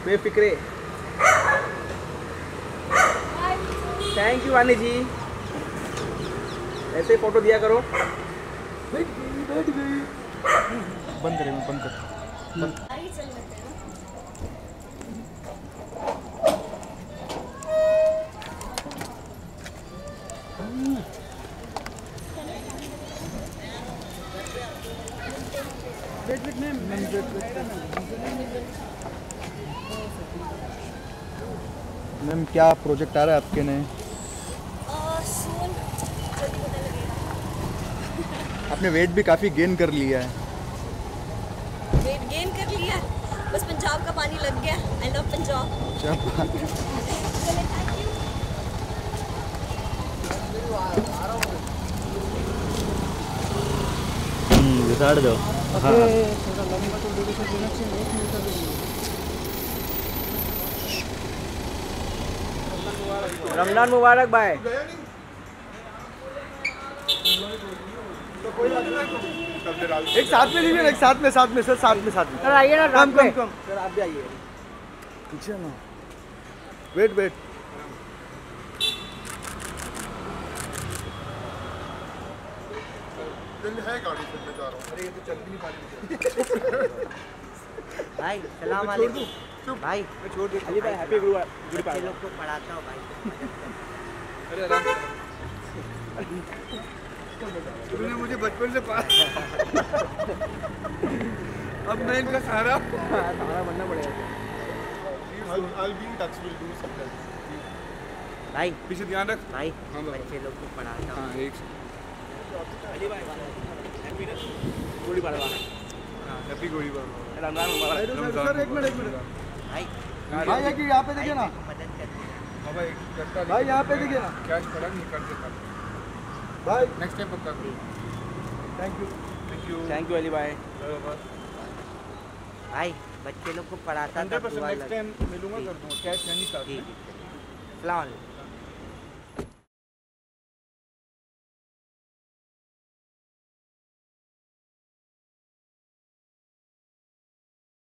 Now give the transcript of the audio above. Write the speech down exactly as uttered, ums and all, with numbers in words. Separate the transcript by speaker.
Speaker 1: Befikre. Thank you वानी जी, ऐसे ही photo दिया करो। बैठ गई बैठ गई। बंद करें, बंद कर। Wait wait ma'am ma'am wait wait ma'am, क्या प्रोजेक्ट आ रहा है आपके नए? आपने वेट भी काफ़ी गेन कर लिया है।
Speaker 2: वेट गेन कर लिया, बस पंजाब का पानी लग गया। I love Punjab.
Speaker 3: घुसाड़ दो। हाँ
Speaker 1: रमजान मुबारक भाई।
Speaker 4: एक साथ में लीजिए, एक साथ में साथ में सर, साथ में साथ में
Speaker 1: सर आइए ना,
Speaker 4: कम कम कम
Speaker 1: सर आप भी आइए
Speaker 4: पीछे ना। वेट वेट है गाड़ी से मैं जा रहा हूं। अरे ये तो चल भी नहीं पा रही
Speaker 5: भाई। सलाम वालेकुम भाई।
Speaker 4: मैं छोड़ देता
Speaker 1: अली भाई। हैप्पी गुड गुड
Speaker 5: बच्चे लोग को पढ़ाता हूँ भाई।
Speaker 4: अरे आराम से। तूने मुझे बचपन से पाला, अब मैं इनका सहारा
Speaker 1: सहारा बनना पड़ेगा।
Speaker 4: I'll be in touch, we'll do something.
Speaker 5: भाई
Speaker 4: पीछे ध्यान रख
Speaker 5: भाई, बच्चे लोग को पढ़ाता हूँ।
Speaker 4: हाँ एक
Speaker 1: अली भाई हैप्पी गुड़ी पड़वा।
Speaker 4: हैप्पी गुड़ी पड़वा।
Speaker 1: रमजान मुबारक।
Speaker 4: सर एक मिनट एक मिनट
Speaker 5: भाई
Speaker 4: भाई एक यहाँ पे देखिए ना।
Speaker 5: मदद कर
Speaker 4: भाई भाई यहाँ पे देखिए ना। कैश पड़ा नहीं कर देता भाई। नेक्स्ट टाइम पक्का करो। Thank you thank you
Speaker 1: thank you Ali भाई।
Speaker 5: भाई, बच्चे लोग को पढ़ाता था।
Speaker 4: नेक्स्ट टाइम मिलूंगा, कर दूंगा कैश नहीं।
Speaker 5: ठीक है। सलाम वालेकुम।